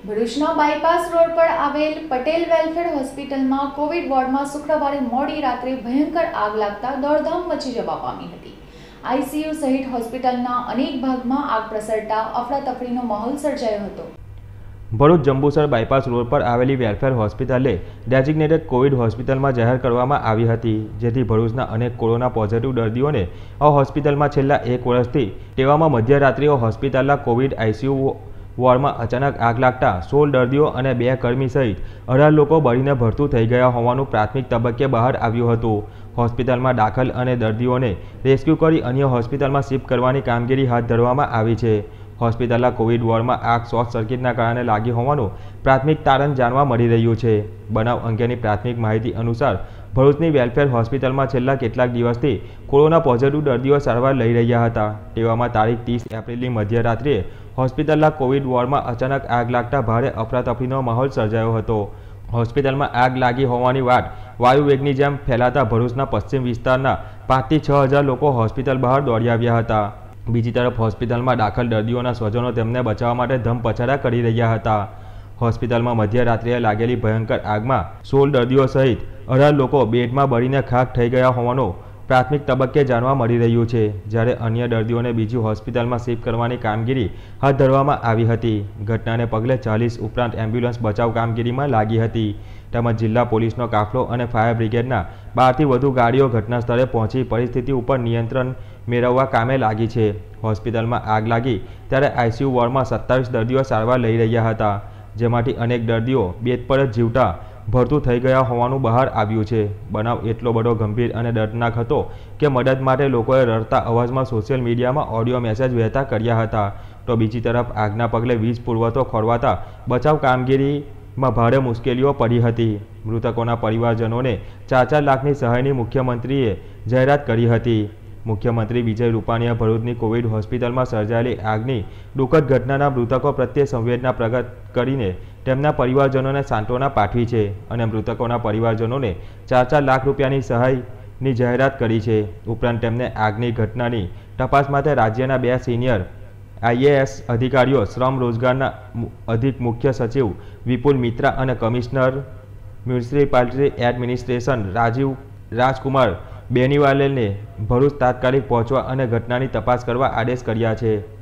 ભરૂચના bypass road પર આવેલ પટેલ વેલફેર હોસ્પિટલમાં કોવિડ વોર્ડમાં શુક્રવારે મોડી રાત્રે ભયંકર આગ લાગતા દોડધામ મચી જવા પામી હતી। આઈસીયુ સહિત હોસ્પિટલના અનેક ભાગમાં આગ પ્રસરતા અફરાતફરીનો માહોલ સર્જાયો હતો। ભરૂચ જંબુસર બાયપાસ રોડ પર આવેલી વેલફેર હોસ્પિટલે ડેઝિગ્નેટેડ કોવિડ હોસ્પિટલમાં જાહેર કરવામાં આવી હતી, જેથી ભરૂચના અનેક કોરોના પોઝિટિવ દર્દીઓને આ હોસ્પિટલમાં છેલ્લા 1 વર્ષથી તેવામાં મધ્યરાત્રિએ હોસ્પિટલના કોવિડ આઈસીયુ વોર્ડમાં અચાનક આગ લાગતા 16 દર્દીઓ અને 2 કર્મી સહિત 18 લોકો બળીને ભરતું થઈ ગયા હોવાનું પ્રાથમિક તબક્કે બહાર આવ્યું હતું। હોસ્પિટલમાં દાખલ અને દર્દીઓને રેસ્ક્યુ કરી અન્ય હોસ્પિટલમાં શિફ્ટ કરવાની કામગીરી હાથ ધરવામાં આવી છે। હોસ્પિટલના કોવિડ વોર્ડમાં આગ શોર્ટ સર્કિટના કારણે લાગી હોવાનું પ્રાથમિક તારણ જાણવા મળી રહ્યું છે। બનાવ અંગેની પ્રાથમિક માહિતી અનુસાર ભરૂચની વેલફેર હોસ્પિટલમાં છેલ્લા કેટલાક દિવસથી કોરોના પોઝિટિવ દર્દીઓ સારવાર લઈ રહ્યા હતા। તેવામાં તારીખ 30 એપ્રિલની મધ્યરાત્રિએ હોસ્પિટલના કોવિડ વોર્ડમાં અચાનક આગ લાગતા ભારે અફરાતફરીનો માહોલ સર્જાયો હતો। હોસ્પિટલમાં આગ લાગી હોવાની વાત વાયુ વેગની જેમ ફેલાતા ભરૂચના પશ્ચિમ વિસ્તારના 5 થી 6 હજાર લોકો હોસ્પિટલ બહાર દોડી આવ્યા હતા। બીજી તરફ હોસ્પિટલમાં દાખલ દર્દીઓના સ્વજનો તેમને બચાવવા માટે ધમપછાડા કરી રહ્યા હતા। હોસ્પિટલમાં મધ્યરાત્રિએ લાગેલી ભયંકર આગમાં 16 દર્દીઓ સહિત 18 લોકો બેડમાં બળીને ખાખ થઈ ગયા હોવાનું પ્રાથમિક તબક્કે જાણવા મળી રહ્યું છે, જ્યારે અન્ય દર્દીઓને બીજી હોસ્પિટલમાં શિફ્ટ કરવાની કામગીરી હાથ ધરવામાં આવી હતી। ઘટનાને પગલે 40 ઉપરાંત એમ્બ્યુલન્સ બચાવ કામગીરીમાં લાગી હતી, તેમજ જિલ્લા પોલીસનો કાફલો અને ફાયર બ્રિગેડના 12 થી વધુ ગાડીઓ ઘટના સ્થળે પહોંચી પરિસ્થિતિ ઉપર નિયંત્રણ મેળવવા કામે લાગી છે। હોસ્પિટલમાં આગ લાગી ત્યારે આઈસીયુ વોર્ડમાં 27 દર્દીઓ સારવાર લઈ રહ્યા હતા, જેમાંથી અનેક દર્દીઓ બેડ પર જ જીવતા ભરતું થઈ ગયા હોવાનું બહાર આવ્યું છે। બનાવ એટલો બધો ગંભીર અને દર્દનાક હતો કે મદદ માટે લોકોએ રડતા અવાજમાં સોશિયલ મીડિયામાં ઓડિયો મેસેજ વહેતા કર્યા હતા, તો બીજી તરફ આગના પગલે વીજ પુરવઠો ખોરવાતા બચાવ કામગીરીમાં ભારે મુશ્કેલીઓ પડી હતી। મૃતકોના પરિવારજનોને 4-4 લાખની સહાયની મુખ્યમંત્રીએ જાહેરાત કરી હતી। મુખ્યમંત્રી વિજય રૂપાણીએ ભરૂચની કોવિડ હોસ્પિટલમાં સર્જાયેલી આગની દુઃખદ ઘટનાના મૃતકો પ્રત્યે સંવેદના પ્રગટ કરીને તેમના પરિવારજનોને સાંત્વના પાઠવી છે અને મૃતકોના પરિવારજનોને 4-4 લાખ રૂપિયાની સહાયની જાહેરાત કરી છે। ઉપરાંત તેમને આગની ઘટનાની તપાસ માટે રાજ્યના 2 સિનિયર આઈએએસ અધિકારીઓ શ્રમ રોજગારના અધિક મુખ્ય સચિવ વિપુલ મિત્રા અને કમિશનર મ્યુનિસિપાલિટી એડમિનિસ્ટ્રેશન રાજકુમાર બેનીવાલને ભરૂચ તાત્કાલિક પહોંચવા અને ઘટનાની તપાસ કરવા આદેશ કર્યા છે।